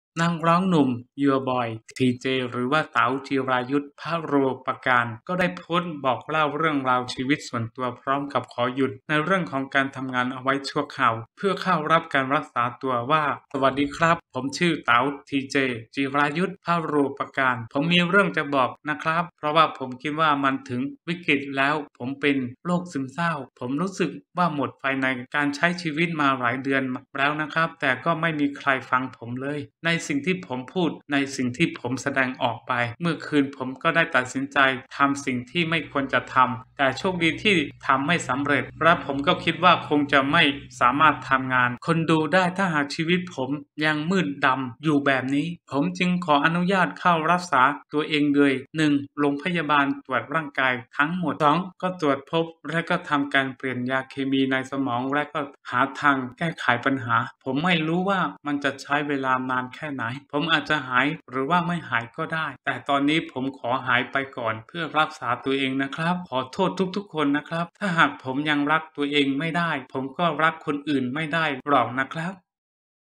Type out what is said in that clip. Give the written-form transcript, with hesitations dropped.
นักร้องหนุ่มยัวบอยทีเจหรือว่าเต๋าจิรายุทธพโรปการก็ได้โพสต์บอกเล่าเรื่องราวชีวิตส่วนตัวพร้อมกับขอหยุดในเรื่องของการทำงานเอาไว้ชั่วคราวเพื่อเข้ารับการรักษาตัวว่าสวัสดีครับผมชื่อเต๋าทีเจจิรายุทธพโรปการผมมีเรื่องจะบอกนะครับเพราะว่าผมคิดว่ามันถึงวิกฤตแล้วผมเป็นโรคซึมเศร้าผมรู้สึกว่าหมดไฟในการใช้ชีวิตมาหลายเดือนแล้วนะครับแต่ก็ไม่มีใครฟังผมเลยในสิ่งที่ผมพูดในสิ่งที่ผมแสดงออกไปเมื่อคืนผมก็ได้ตัดสินใจทำสิ่งที่ไม่ควรจะทำแต่โชคดีที่ทำไม่สำเร็จและผมก็คิดว่าคงจะไม่สามารถทำงานคนดูได้ถ้าหากชีวิตผมยังมืดดำอยู่แบบนี้ผมจึงขออนุญาตเข้ารักษาตัวเองโดย 1. โรงพยาบาลตรวจร่างกายทั้งหมด 2. ก็ตรวจพบและก็ทำการเปลี่ยนยาเคมีในสมองและก็หาทางแก้ไขปัญหาผมไม่รู้ว่ามันจะใช้เวลานานแค่ไหนผมอาจจะหายหรือว่าไม่หายก็ได้แต่ตอนนี้ผมขอหายไปก่อนเพื่อรักษาตัวเองนะครับขอโทษทุกๆคนนะครับถ้าหากผมยังรักตัวเองไม่ได้ผมก็รักคนอื่นไม่ได้หรอกนะครับ